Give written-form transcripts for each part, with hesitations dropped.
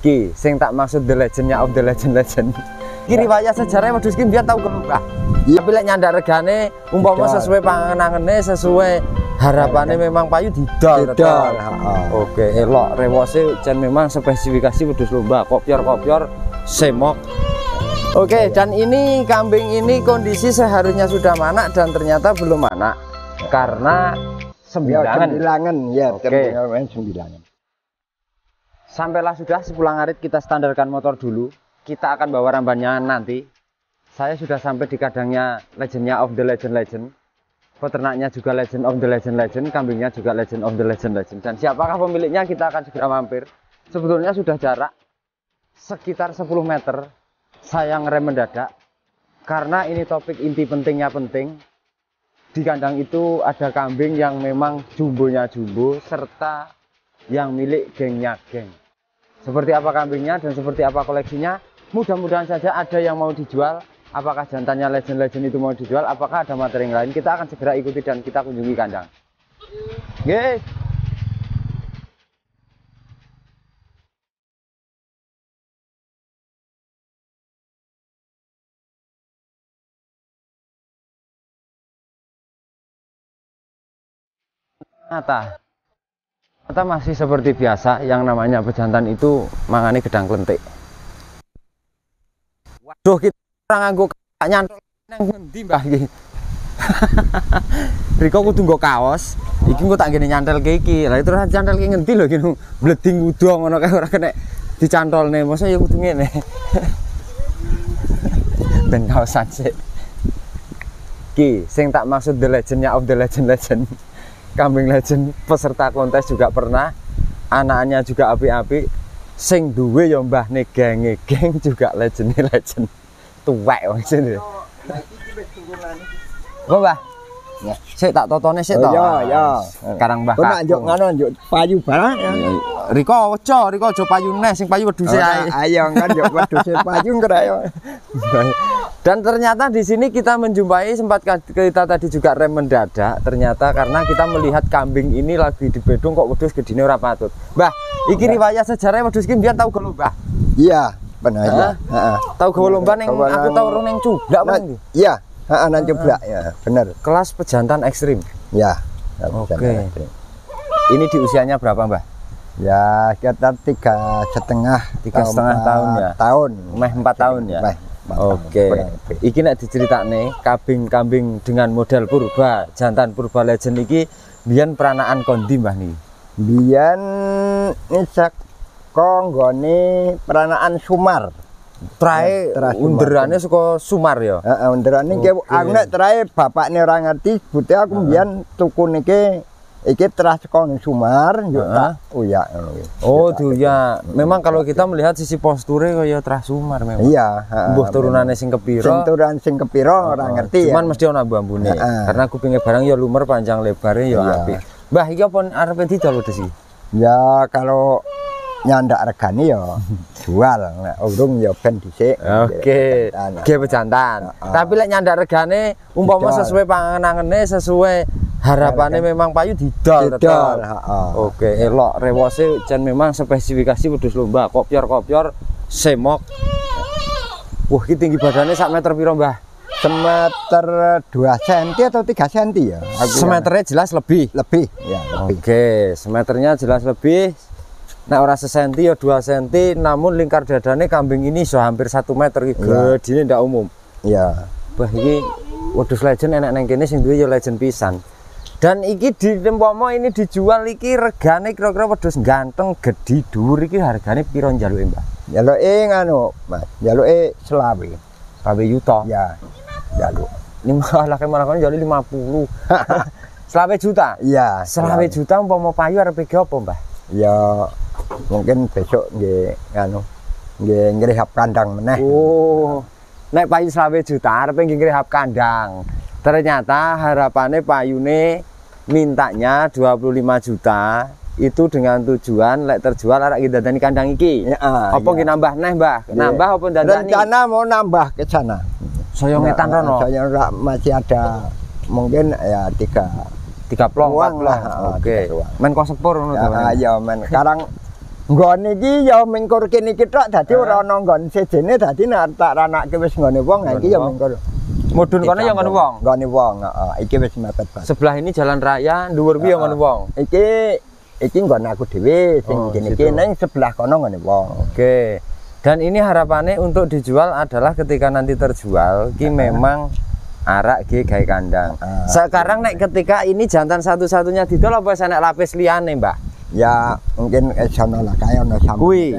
Ki, sing tak maksud the legendnya of the legend. Ki riwayat sejarah wedhus ki mbiyen tau kelubah. Iya. Tapi lek nyandak regane umpama sesuai pangenangene, sesuai harapane memang payu didol. Didol. Oke, elok rewose jan memang spesifikasi wedhus lomba, kopior-kopior semok. Oke, dan ini kambing ini kondisi seharusnya sudah manak dan ternyata belum manak karena sembilangan. Ya, Oke. sembilangan. Sampailah sudah sepulang arit kita standarkan motor dulu. Kita akan bawa rambannya nanti. Saya sudah sampai di kandangnya legendnya of the legend. Peternaknya juga legend of the legend. Kambingnya juga legend of the legend. Dan siapakah pemiliknya kita akan segera mampir. Sebetulnya sudah jarak sekitar 10 meter. Saya ngerem mendadak. Karena ini topik inti pentingnya penting. Di kandang itu ada kambing yang memang jumbonya jumbo. Serta yang milik gengnya geng. Seperti apa kambingnya dan seperti apa koleksinya. Mudah-mudahan saja ada yang mau dijual. Apakah jantannya legend itu mau dijual? Apakah ada materi yang lain? Kita akan segera ikuti dan kita kunjungi kandang. Yeay. Ternyata masih seperti biasa, yang namanya pejantan itu mangane gedang klentik. Waduh, kita orang nganggo nyantol nang ngendi Mbah iki? Riko kudu nggo kaos, iki engko tak ngene nyantelke iki. Lah terus nyantelke ngendi lho iki bleding udo ngono kae ora kena dicantolne. Masa ya kudu ngene. Ben kaosan sik. Ki, sing tak maksud the legendnya of the legend. Kambing legend peserta kontes juga pernah, anaknya juga api-api, sing duwe ya mbahne geng juga legend tuwek wong sini. Kok Mbah? Ya, sik tak totone sik to. Ya. Sekarang Mbah. Kok nak njuk ngono njuk payu barang. Riko aja payu neh, sing payu wedhuse ae. Ayo kan njuk wedhuse payu ngrayo. Dan ternyata di sini kita menjumpai, sempat kita tadi juga rem mendadak. Ternyata karena kita melihat kambing ini lagi di bedung kok wedhus gedine ora patut. Mbah, iki riwayat sejarah wedhus iki mbiyen tau go lomba. Iya, benar ya. Heeh. Tahu go lomba ning aku tau ro ning Cublak apa iki? Iya, heeh nang Cublak ya, benar. Kelas pejantan ekstrim. Ya. Oke. Ini di usianya berapa, Mbah? Ya, sekitar 3,5 tahun ya. Meh 4 tahun ya. Oke. Iki nek diceritakne kambing-kambing dengan model purba, jantan purba legend iki biyen peranaan kondi Mbah niki. Biyen nisak konggone peranaan Sumar. Trae underane saka Sumar ya. Heeh, underane iki aku nek trae bapakne ora ngerti, bute aku biyen tuku niki iki teras saka Sumar yo tak uyak ngono iki. Oh, ya. Memang kalau kita melihat sisi posture kaya Trah Sumar memang. Iya, Mbuh turunane sing kepiro. Sing turunan sing kepiro ora ngerti ya. Cuman mesti ana bambune. Karena kupinge barang ya lumer, panjang lebare ya apik. Mbah iki apa arepe didol wedhus iki? Ya kalau nyandak regane ya jual, nek urung ya ben dhisik. Oke. Nggih pejantan. Tapi lek nyandak regane umpama sesuai pangenangene, sesuai harapane memang payu didol. Oke, elok rewose jan memang spesifikasi wedhus lomba, kopior-kopior semok. Wah, iki tinggi badannya sak meter piro, Mbah? Semeter 2 cm atau 3 cm ya? Semeternya jelas lebih. Lebih, ya. Lebih. Oke, semeternya jelas lebih. Nah, ora sesenti ya 2 cm, namun lingkar dadane kambing ini so hampir 1 meter iki gedine ndak umum. Iya. Wah, iki wedhus legend enek nang kene sing duwe ya legend pisan. Dan iki di tempomo ini dijual iki regane kira-kira wedhus ganteng gedhi dhuwur iki hargane piro njaluke, Mbah? Njaluke nganu, Mas. Njaluke selawe. 20 juta. Ya. Njaluk. Ini malah kemarin njaluk 50. 20 juta? Iya. 20 juta umpama payu arep ge apa, Mbah? Ya mungkin besok nggih nganu nggih ngrehab kandang meneh. Oh. Nek payu 20 juta arep nggih ngrehab kandang. Ternyata harapannya payune mintanya 25 juta itu dengan tujuan lek terjual arek iki dandani kandang iki. Apa nggih nambah neh, Mbah? Nambah apa dandani? Rencana mau nambah ke sana. Saya ngetan rono. Saya masih ada mungkin ya 3 plong lah. Oke. Men kok sepur ngono to. Ya men sekarang Nggone iki ya mingkur kene iki tok dadi ora ana nggon sejene dadi nek tak ranake wis nggone wong iki ya mingkur. Mudun kono ya ngono wong. Nggone wong, heeh. Iki wis mepet banget. Sebelah ini jalan raya, dhuwur kuwi ya ngono wong. Iki nggon aku dhewe sing kene iki ning sebelah kono ngene wong. Oke. Dan ini harapannya untuk dijual adalah ketika nanti terjual ki memang arak ge gawe kandang. Sekarang nek ketika ini jantan satu-satunya didol apa saya nek lapis liyane, Mbak? Ya mungkin sono lah kaya ono Kuwi.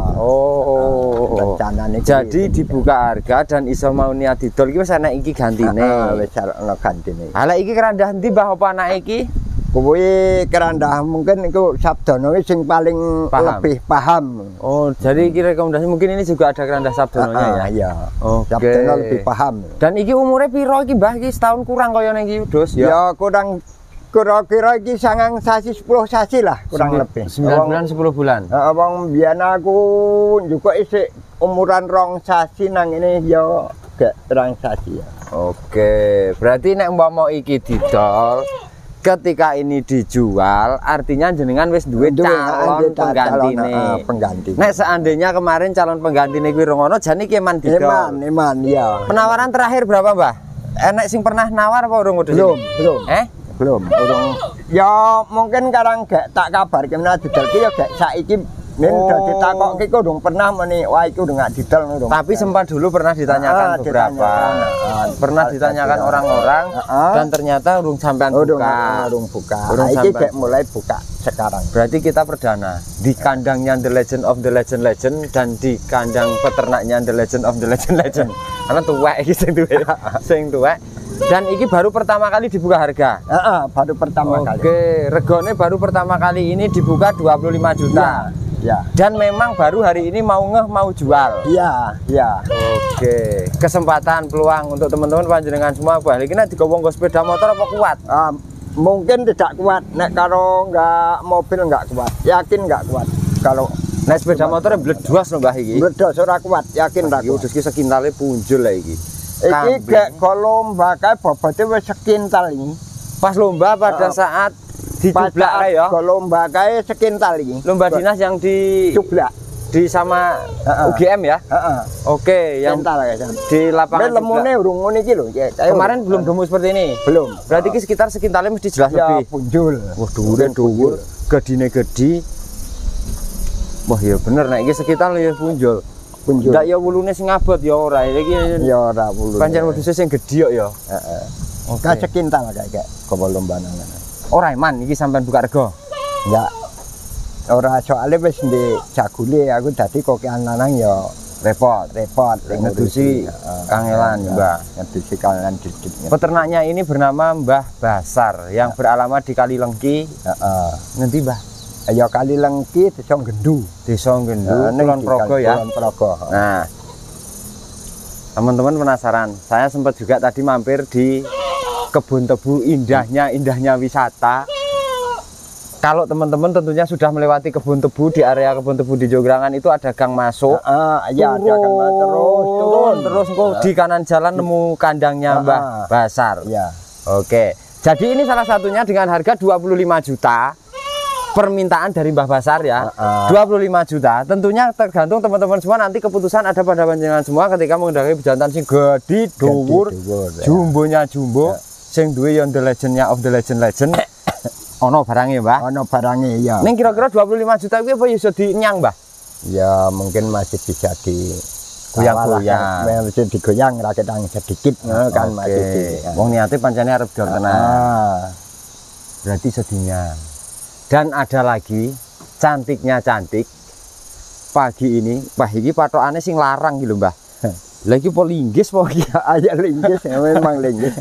Oh. Rencanane Jadi dibuka harga dan iso mau niat didol iki wis ana iki gantine. Wis ana gantine. Ala iki kerandah endi Mbah apa anake iki? Kuwi kerandah mungkin iku Sabdono sing paling lebih paham. Oh, jadi iki rekomendasi mungkin ini juga ada kerandah Sabdononya ya. Iya. Oke. Sabdono lebih paham. Dan iki umure piro iki Mbah iki setahun kurang kaya ning iki Dus ya. Ya kurang kira-kira iki 9 sasi 10 sasi lah kurang lebih. 9 bulan 10 bulan. Heeh, wong biyen aku juga isik umuran 2 sasi nang ini ya gak 2 sasi ya. Oke, berarti nek mau iki didol ketika ini dijual artinya jenengan wis duwe calon penggantine. Nek seandainya kemarin calon penggantine kuwi rongono jane iki eman didol. Eman ya. Penawaran terakhir berapa, Mbah? Enek sing pernah nawar apa urung udah? Belum. Belum. Ya mungkin karang gak tak kabar kemana didol ki ya gak saiki men dadi takokke kok durung pernah meni wah iki udah gak didol. Tapi sempat dulu pernah ditanyakan beberapa. Pernah ditanyakan orang-orang dan ternyata urung sampean buka. Urung buka. Iki gak mulai buka sekarang. Berarti kita perdana di kandangnya The Legend of the Legend dan di kandang peternaknya The Legend of the Legend. Karena tuwek iki sing tuwek. Dan ini baru pertama kali dibuka harga? Baru pertama kali. Oke, regone baru pertama kali ini dibuka 25 juta. Ya. Dan memang baru hari ini mau jual. Iya. Oke, kesempatan peluang untuk teman-teman panjenengan semua Mbah. Iki nek digowo sepeda motor apa kuat? Mungkin tidak kuat. Nek kalau nggak mobil nggak kuat. Yakin nggak kuat. Kalau nek sepeda motornya bledwas lho Mbah iki. Bledwas ora kuat, yakin ra kuat. Udus ki sekintale punjul lah iki. Iki gak lomba kae bobote wis sekintal iki. Pas lomba pada saat dicublak ya. Lomba kae sekintal iki. Lomba dinas yang dicublak di sama UGM ya? Oke, yang di lapangan lemune urung ngene iki lho. Kemarin belum gemuk seperti ini? Belum. Berarti ki sekitar sekintalnya mesti jelas ya, lebih. Punjul. Wah, dhuwur, gedine gedi. Wah, ya bener nek iki sekitar ya punjul. Ndak ya wulune sing abot ya ora. Iki ya ora wulune. Pancen wedhuse sing gedhi kok ya. Heeh. Oke. Sekintal kayak kobol lombanan. Ora eman iki sampean buka rego. Ya. Ora soalnya wis ndek jagule aku dadi kokean lanang ya repot ngedusi kangelan Mbah. Ngedusi kangelan dikit. Peternaknya ini bernama Mbah Basar yang beralamat di Kalilengki. Nanti Mbah. Ya Kalilengki Desa Gendu. Kulon Progo ya. Kulon Progo. Nah, teman-teman penasaran? Saya sempat juga tadi mampir di kebun tebu indahnya wisata. Kalau teman-teman tentunya sudah melewati kebun tebu, di area kebun tebu di Jograngan itu ada gang masuk. Iya, ada gang masuk terus di kanan jalan nemu kandangnya Mbah Basar. Iya. Oke. Jadi ini salah satunya dengan harga 25 juta. Permintaan dari Mbah Basar ya, 25 juta. Tentunya tergantung teman-teman semua, nanti keputusan ada pada panjenengan semua ketika menghendaki bejantan sing gede, dhuwur, jumbonya jumbo, sing duwe yang The Legend-nya of the Legend. Ono barangnya Mbah? Ono barangnya ya. Ning kira-kira 25 juta kuwi apa iso dinyang Mbah? Ya mungkin masih bisa di goyang-goyang. Masih digoyang ra ketang sedikit kan masih. Wong niate pancene arep dol tenan. Berarti sedinya. Dan ada lagi cantiknya cantik pagi ini, Mbah iki patokane sing larang iki lho Mbah. Lagi po linggis po iki. Aja linggis, memang linggis.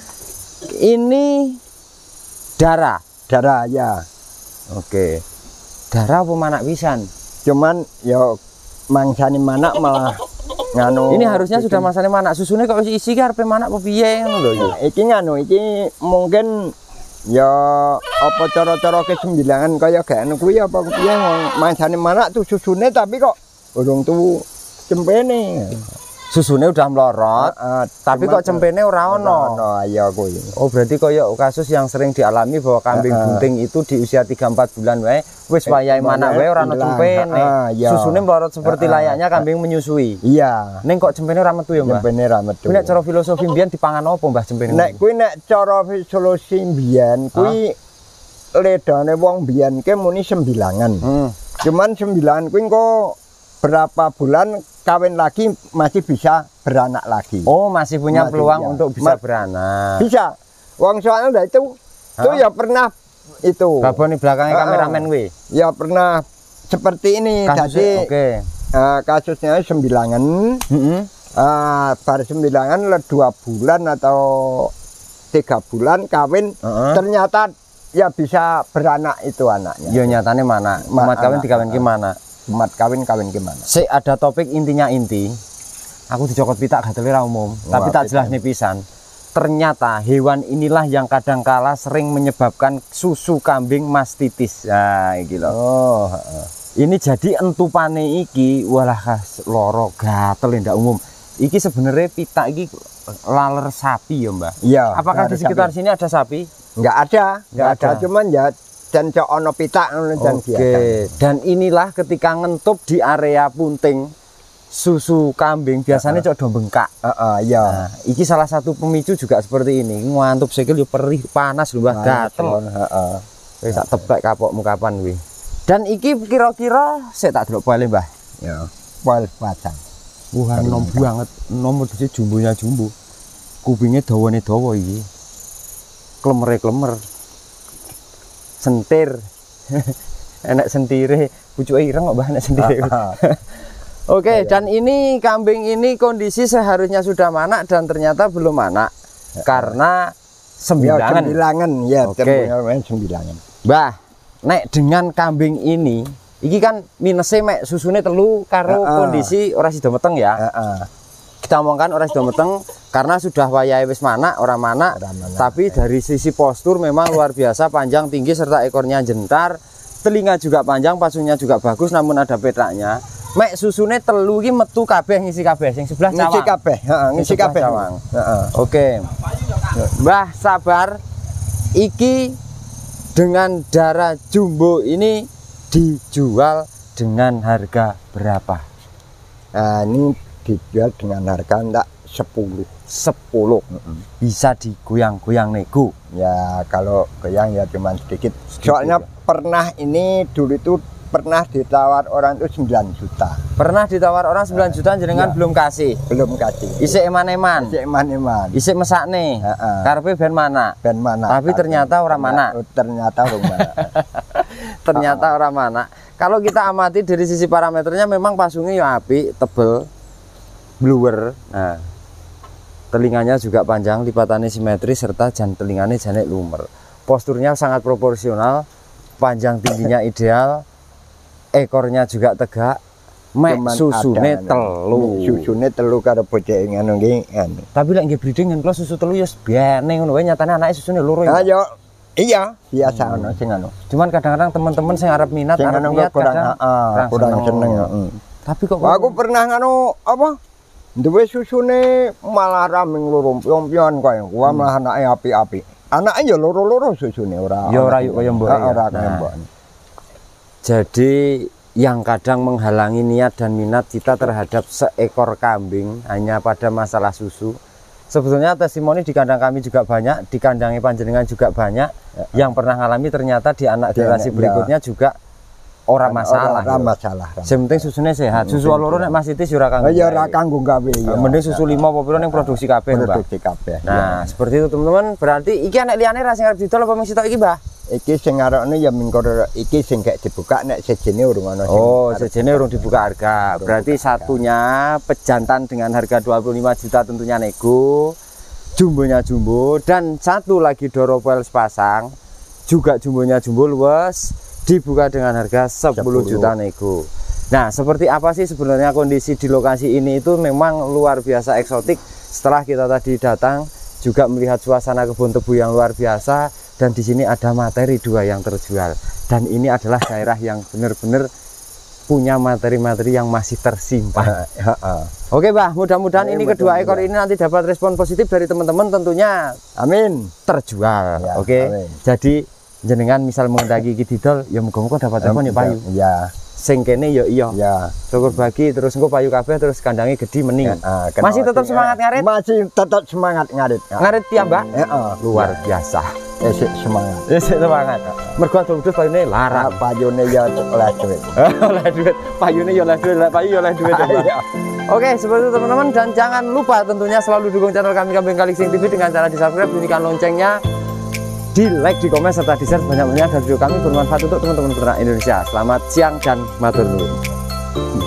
Ini darah ya. Oke. Darah apa manak pisan? Cuman ya mangsane manak malah nganu. Ini harusnya sudah masane manak, susune kok isi ki arepe manak apa piye ngono lho iki. Iki nganu iki mungkin ya apa cara-cara kesembilangan kaya gak anu kuwi apa piye mangsane manak tuh susune tapi kok urung tuh cempene. susune udah melorot, tapi kok cempene ora ono. Iya kuwi. Oh, berarti koyo kasus yang sering dialami bahwa kambing bunting itu di usia 3-4 bulan wae wis wayahe manak wae ora ono cempene. Susune melorot seperti layaknya kambing menyusui. Iya. Ning kok cempene ora metu ya, Mbah? Cempene ora metu. Nek cara filosofi mbiyen dipangan apa, Mbah, cempene? Nek kuwi nek cara filosofi mbiyen kuwi ledane wong mbiyen ke muni sembilangan. Cuman sembilangan kuwi engko berapa bulan kawin lagi masih bisa beranak lagi. Oh, masih punya peluang ya. untuk bisa beranak. Bisa. Wong soalnya itu ya pernah itu. Babon di belakangnya kameramen kuwi. Ya pernah seperti ini. Jadi kasusnya sembilangan. Bar sembilangan 2 bulan atau 3 bulan kawin ternyata ya bisa beranak itu anaknya. Ya nyatane mana? Umat kawin dikawin gimana? Umat kawin gimana? Ada topik intinya inti. Aku dicokot pitak gatel ra umum, tapi tak jelas nih pisan. Ternyata hewan inilah yang kadangkala sering menyebabkan susu kambing mastitis. Nah, iki lho. Oh, ini jadi entupane iki walah loro gatel ndak umum. Iki sebenarnya pitak iki laler sapi ya, Mbak? Iya. Apakah di sekitar sini ada sapi? Enggak ada. Cuman ya dan cok ono pitak dan biasa. Dan inilah ketika ngentup di area punting susu kambing biasanya cok do bengkak. Iya. Nah, iki salah satu pemicu juga seperti ini. Ngantup sikil yo perih panas lho, Mbah, gatel. Wis tak tebak kapokmu kapan kuwi. Dan iki kira-kira sik tak delok poele, Mbah. Ya, poel pasang. Wah, nom banget. Nomor dise jumbonya jumbo. Kupingnya dawane dawa iki. Klemere-klemer. Sentir. Enak sentire, pucuke ireng kok, Mbah, enak sentire. Oke, dan ini kambing ini kondisi seharusnya sudah manak dan ternyata belum manak karena sembilangan. Ya, sembilangan. Mbah, nek dengan kambing ini, iki kan minusnya mek susune telu karo kondisi ora sida meteng ya. Kita omongkan ora sida meteng karena sudah wayahe wis manak, ora manak. Tapi dari sisi postur memang luar biasa, panjang, tinggi serta ekornya jentar, telinga juga panjang, pasunya juga bagus namun ada petaknya. Mek susune telu iki metu kabeh ngisi kabeh sing sebelah cawang. Ngisi kabeh, ngisi kabeh. Oke. Mbah sabar. Iki dengan darah jumbo ini dijual dengan harga berapa? Nah, ini dijual dengan harga enggak 10. Bisa digoyang-goyang nego. Ya kalau goyang ya cuman sedikit. Soalnya pernah ini dulu itu pernah ditawar orang itu 9 juta. Pernah ditawar orang 9 juta jenengan belum kasih? Belum kasih. Isik eman-eman. Isik mesakne. Karepe ben mana? Ben mana. Tapi ternyata orang mana? Ternyata orang mana. Ternyata orang mana. Kalau kita amati dari sisi parameternya memang pasungnya ya apik, tebel, bluer. Nah, telinganya juga panjang, lipatannya simetris serta telinganya janek lumer. Posturnya sangat proporsional, panjang tingginya ideal. Ekornya juga tegak, mek susune telu. Susune telu karo bocah ngono iki. Tapi lek nggih breeding kan kalau susu telu ya biane ngono wae, nyatane anake susune loro ya. Ayo. Iya, biasa ono sing anu. Cuman kadang-kadang teman-teman sing arep minat kurang seneng. Tapi kok aku pernah nganu apa? Duwe susune malah raming loro pion-pion koyo. Gua malah anake api-api. Anake ya loro-loro susune ora. Ya ora kaya mbok. Ora kaya mbok. Jadi yang kadang menghalangi niat dan minat kita terhadap seekor kambing hanya pada masalah susu. Sebetulnya testimoni di kandang kami juga banyak, di kandangnya panjenengan juga banyak yang pernah ngalami ternyata di anak generasi berikutnya juga orang masalah. Yang penting susunya sehat. Susu loro nek Mas Titis ora kanggo. Ya ora kanggo gawe. Mending susu 5 apa piro ning produksi kabeh, Mbak. Produksi kabeh. Nah, seperti itu teman-teman. Berarti iki anak liyane ra sing arep didol apa mung sitok iki, Mbah? Iki sing arane ya mingkor iki sing gak dibuka nek sejene urung ana. Oh, sejene urung dibuka harga. Berarti satunya pejantan dengan harga 25 juta tentunya nego. Jumbonya jumbo dan satu lagi Dorovel sepasang juga jumbonya jumbo luas dibuka dengan harga 10 juta nego. Nah, seperti apa sih sebenarnya kondisi di lokasi ini itu memang luar biasa eksotik. Setelah kita tadi datang juga melihat suasana kebun tebu yang luar biasa dan di sini ada materi 2 yang terjual. Dan ini adalah daerah yang benar-benar punya materi-materi yang masih tersimpan. Oke, Mbah, mudah-mudahan ini kedua ekor ini nanti dapat respon positif dari teman-teman, tentunya amin, terjual. Ya, oke, amin. Jadi jenengan misal mengendaki iki didol ya muga-muga dapat telepon ya payu. Ya. Sing kene ya iya. Ya. Syukur bagi terus engko payu kabeh terus kandange gede mening. Masih tetap semangat ngarit? Masih tetap semangat ngarit. Ngarit piyambak? Luar Ya. biasa. Esik semangat. Esik semangat. Mergo adus payune larang. Payune ya oleh duit. Oleh duit. Payune ya oleh duit, payu ya oleh duit. Oke, seperti itu teman-teman, dan jangan lupa tentunya selalu dukung channel kami Kambing Kaliksing TV dengan cara di-subscribe, bunyikan loncengnya, di like, di komen, serta di share banyak-banyak agar video kami bermanfaat untuk teman-teman peternak Indonesia. Selamat siang dan matur nuwun.